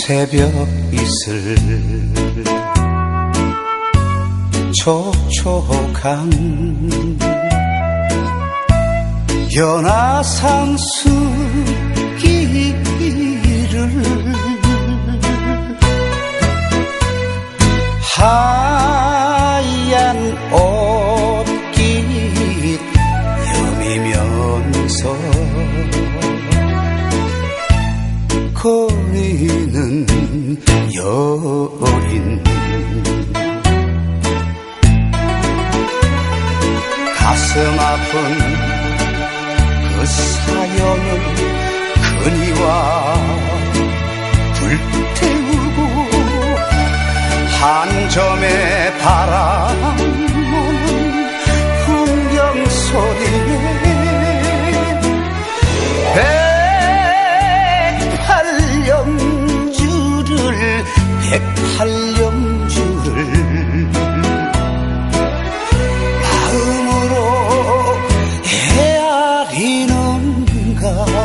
새벽 이슬 촉촉한 연화상 숲길을 하얀 옷깃 여미면서 거리는 여인 가슴 아픈 그 사연을 그니와 불태우고 한 점의 바람오는 풍경 소리에 백팔염주를 마음으로 헤아리는가.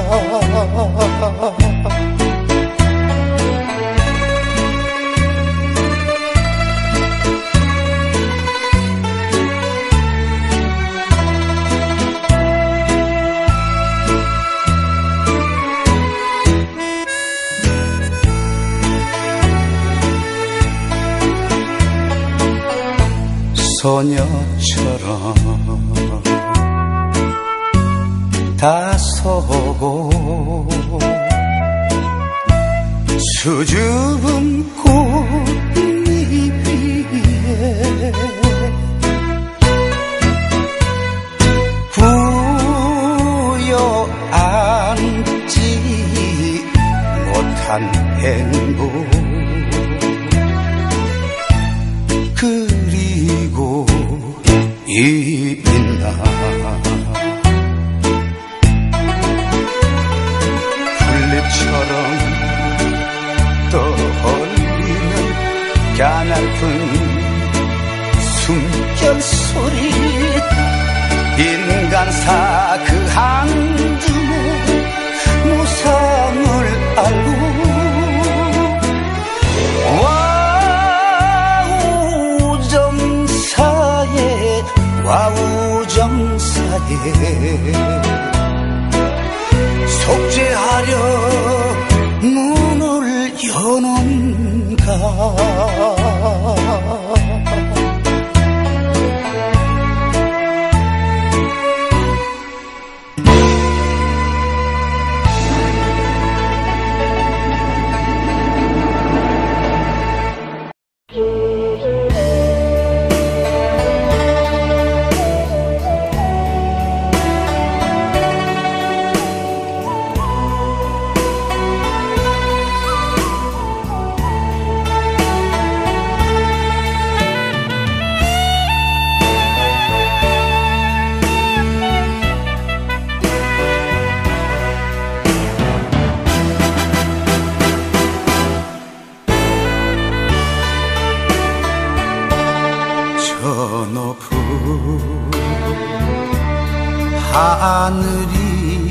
소녀처럼 다서고 수줍은 꽃잎 위에 부여앉지 못한 행복 그리고 있나. 풀잎처럼 떠올리는 가냘픈 숨결소리 인간사 그 한 줌의 무상을 알고 와우정사에 속죄하려 문을 여는가. 저 높은 하늘이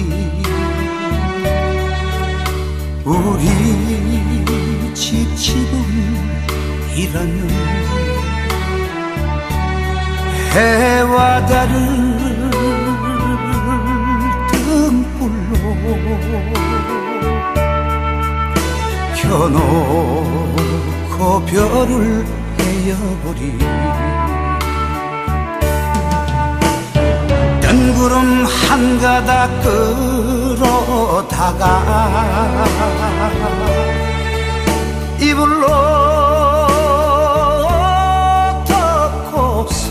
우리 집 지붕이라는 해와 달을 등불로 켜놓고 별을 헤어버린 구름 한 가닥 끌어다가 이불로 덮고서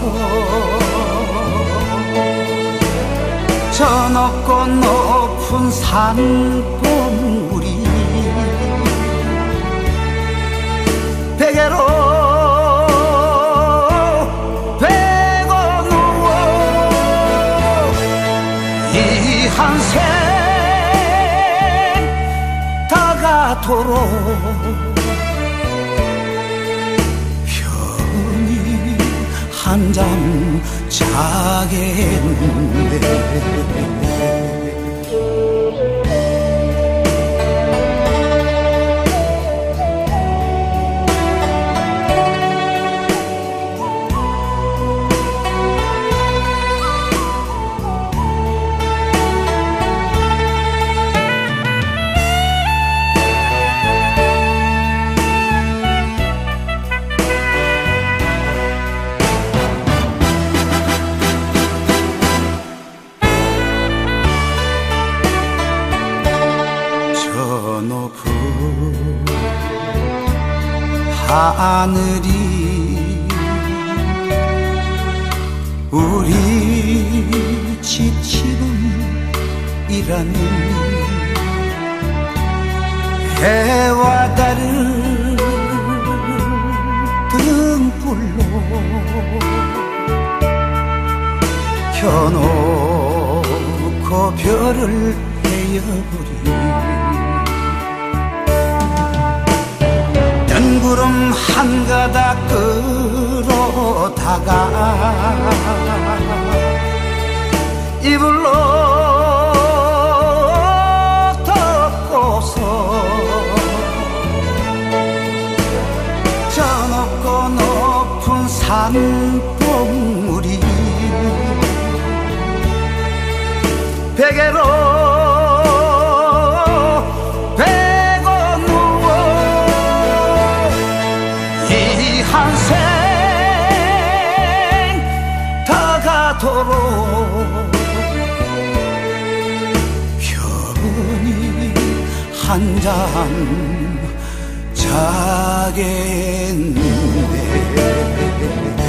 저 높고 높은 산봉우리 베개로 한생 다가도록 편히 한잠 자겠네. 하늘이 우리 지침이라는 해와 달을 등불로 켜놓고 별을 헤어버린 구름 한 가닥 끌어다가 이불로 덮고서 저 높고 높은 산봉우리 베개로 한생 다 가도록 편히 한 잠 자겠네.